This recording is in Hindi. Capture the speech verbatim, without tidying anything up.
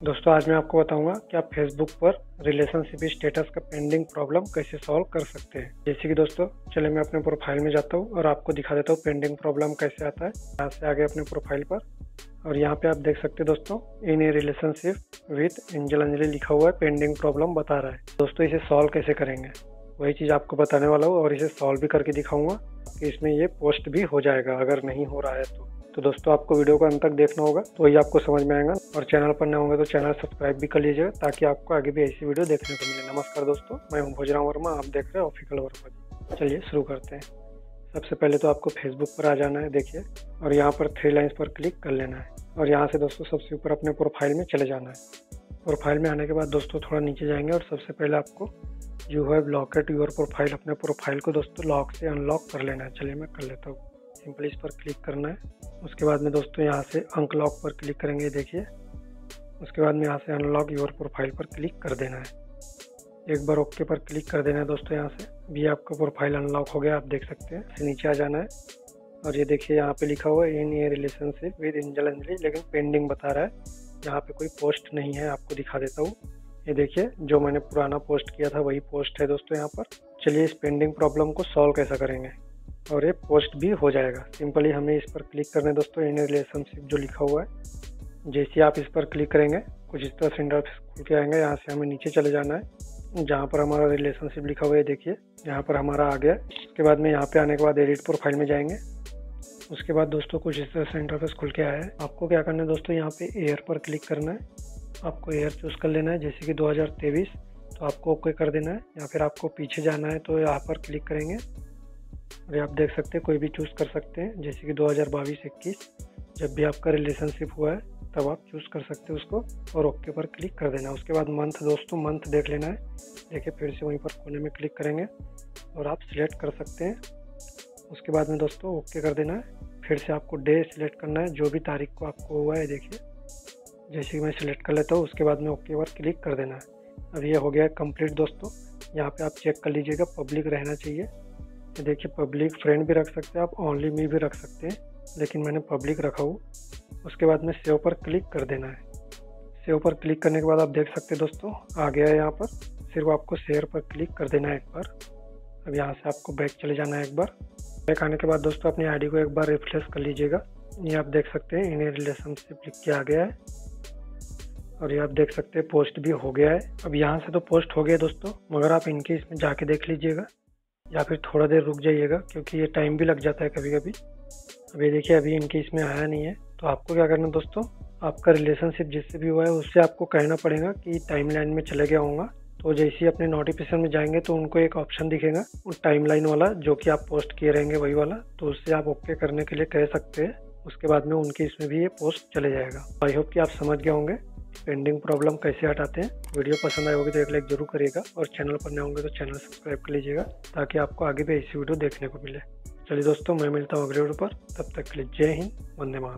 दोस्तों आज मैं आपको बताऊंगा कि आप फेसबुक पर रिलेशनशिप स्टेटस का पेंडिंग प्रॉब्लम कैसे सॉल्व कर सकते हैं। जैसे कि दोस्तों चलिए मैं अपने प्रोफाइल में जाता हूं और आपको दिखा देता हूं पेंडिंग प्रॉब्लम कैसे आता है। यहाँ से आगे अपने प्रोफाइल पर और यहाँ पे आप देख सकते हैं दोस्तों in a relationship with angel Anjali लिखा हुआ है, पेंडिंग प्रॉब्लम बता रहा है। दोस्तों इसे सॉल्व कैसे करेंगे वही चीज़ आपको बताने वाला हूँ और इसे सॉल्व भी करके दिखाऊंगा कि इसमें ये पोस्ट भी हो जाएगा अगर नहीं हो रहा है तो। तो दोस्तों आपको वीडियो को अंत तक देखना होगा तो वही आपको समझ में आएगा, और चैनल पर नए होंगे तो चैनल सब्सक्राइब भी कर लीजिएगा ताकि आपको आगे भी ऐसी वीडियो देखने को मिले। नमस्कार दोस्तों, मैं हूं भोजराम वर्मा, आप देख रहे हैं ऑफिशियल वर्मा। चलिए शुरू करते हैं। सबसे पहले तो आपको फेसबुक पर आ जाना है, देखिए, और यहाँ पर थ्री लाइन्स पर क्लिक कर लेना है और यहाँ से दोस्तों सबसे ऊपर अपने प्रोफाइल में चले जाना है। प्रोफाइल में आने के बाद दोस्तों थोड़ा नीचे जाएंगे और सबसे पहले आपको you have locked your profile, अपने प्रोफाइल को दोस्तों लॉक से अनलॉक कर लेना है। चलिए मैं कर लेता हूँ। सिंपली इस पर क्लिक करना है। उसके बाद में दोस्तों यहाँ से अनलॉक पर क्लिक करेंगे, देखिए। उसके बाद में यहाँ से अनलॉक योर प्रोफाइल पर क्लिक कर देना है। एक बार ओके पर क्लिक कर देना है दोस्तों। यहाँ से भी आपका प्रोफाइल अनलॉक हो गया, आप देख सकते हैं। फिर नीचे आ जाना है और ये देखिए यहाँ पे लिखा हुआ है in a relationship with angel Anjali, लेकिन पेंडिंग बता रहा है। यहाँ पे कोई पोस्ट नहीं है, आपको दिखा देता हूँ। ये देखिए जो मैंने पुराना पोस्ट किया था वही पोस्ट है दोस्तों यहाँ पर। चलिए इस पेंडिंग प्रॉब्लम को सॉल्व कैसा करेंगे और ये पोस्ट भी हो जाएगा। सिंपली हमें इस पर क्लिक करना है दोस्तों, इन रिलेशनशिप जो लिखा हुआ है। जैसे आप इस पर क्लिक करेंगे कुछ इस तरह से इंटरफेस खुल के आएंगे। यहाँ से हमें नीचे चले जाना है जहाँ पर हमारा रिलेशनशिप लिखा हुआ है, देखिए यहाँ पर हमारा आ गया। उसके बाद में यहाँ पे आने के बाद एडिट प्रोफाइल में जाएंगे। उसके बाद दोस्तों कुछ इस तरह से इंटरफेस खुल के आया है। आपको क्या करना है दोस्तों, यहाँ पे एयर पर क्लिक करना है। आपको एयर चूज़ कर लेना है, जैसे कि दो हज़ार तेईस, तो आपको ओके कर देना है। या फिर आपको पीछे जाना है तो यहाँ पर क्लिक करेंगे और आप देख सकते हैं कोई भी चूज़ कर सकते हैं, जैसे कि दो हज़ार बाईस इक्कीस जब भी आपका रिलेशनशिप हुआ है तब आप चूज़ कर सकते हैं उसको और ओके पर क्लिक कर देना है। उसके बाद मंथ दोस्तों मंथ देख लेना है, देखिए फिर से वहीं पर कोने में क्लिक करेंगे और आप सिलेक्ट कर सकते हैं। उसके बाद में दोस्तों ओके कर देना है। फिर से आपको डे सिलेक्ट करना है, जो भी तारीख को आपको हुआ है, देखिए जैसे कि मैं सिलेक्ट कर लेता हूँ। उसके बाद में ओके पर क्लिक कर देना है। अब ये हो गया कंप्लीट दोस्तों। यहाँ पे आप चेक कर लीजिएगा, पब्लिक रहना चाहिए। ये देखिए पब्लिक फ्रेंड भी रख सकते हैं आप, ओनली मी भी रख सकते हैं, लेकिन मैंने पब्लिक रखा हूँ। उसके बाद में सेव पर क्लिक कर देना है। सेव पर क्लिक करने के बाद आप देख सकते हैं दोस्तों आ गया है यहाँ पर। सिर्फ आपको शेयर पर क्लिक कर देना है एक बार। अब यहाँ से आपको बैक चले जाना है एक बार। बैक आने के बाद दोस्तों अपनी आईडी को एक बार रिफ्रेश कर लीजिएगा। ये आप देख सकते हैं इन रिलेशनशिप लिख के आ गया है और ये आप देख सकते हैं पोस्ट भी हो गया है। अब यहाँ से तो पोस्ट हो गया दोस्तों, मगर आप इनके इसमें जाके देख लीजिएगा या फिर थोड़ा देर रुक जाइएगा क्योंकि ये टाइम भी लग जाता है कभी कभी। अब ये देखिए अभी इनके इसमें आया नहीं है, तो आपको क्या करना दोस्तों, आपका रिलेशनशिप जिससे भी हुआ है उससे आपको कहना पड़ेगा कि टाइमलाइन में चले गया होगा। तो जैसे ही अपने नोटिफिकेशन में जाएंगे तो उनको एक ऑप्शन दिखेगा वो टाइमलाइन वाला जो कि आप पोस्ट किए रहेंगे वही वाला, तो उससे आप ओके करने के लिए कह सकते हैं। उसके बाद में उनके इसमें भी ये पोस्ट चले जाएगा। आई होप कि आप समझ गए होंगे पेंडिंग प्रॉब्लम कैसे हटाते हैं। वीडियो पसंद आए होगी तो एक लाइक जरूर करिएगा और चैनल पर नए होंगे तो चैनल सब्सक्राइब कर लीजिएगा ताकि आपको आगे भी ऐसी वीडियो देखने को मिले। चलिए दोस्तों मैं मिलता हूँ अगले वीडियो पर, तब तक के लिए जय हिंद, वंदे मातरम।